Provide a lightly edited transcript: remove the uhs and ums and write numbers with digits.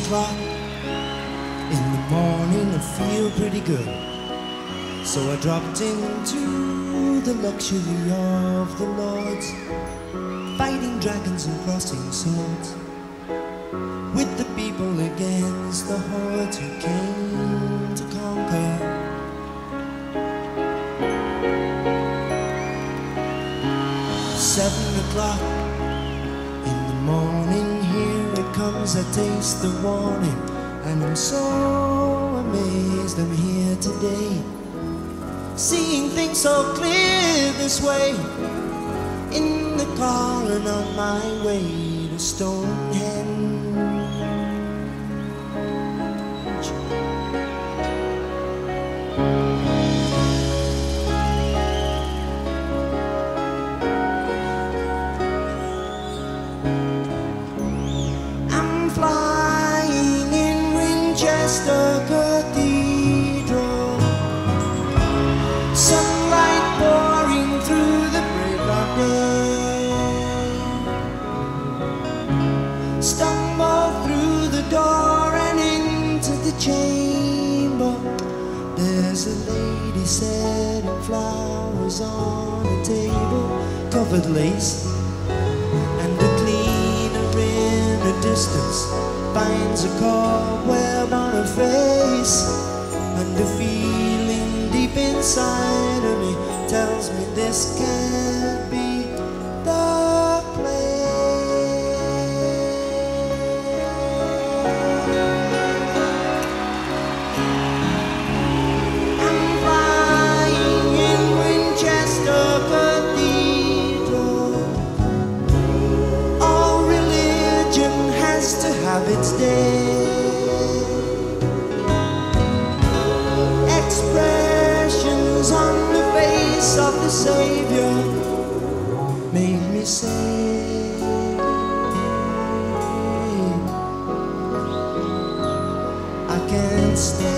o'clock in the morning, I feel pretty good. So I dropped into the luxury of the lords, fighting dragons and crossing swords, with the people against the hordes who came to conquer. 7 o'clock in the morning, here it comes, I taste the warning, and I'm so amazed I'm here today, seeing things so clear this way, in the car and on my way to Stonehenge. I'm flying in Winchester Cathedral, sunlight pouring through the break of day. Stumble through the door and into the chamber. There's a lady setting flowers on a table, covered lace, and the cleaner in the distance finds a cobweb on her face, and the feeling deep inside of me tells me this can't be the place. I'm flying in Winchester Cathedral. All religion has to have its day. Expressions on the face of the Savior made me say, I can't stay.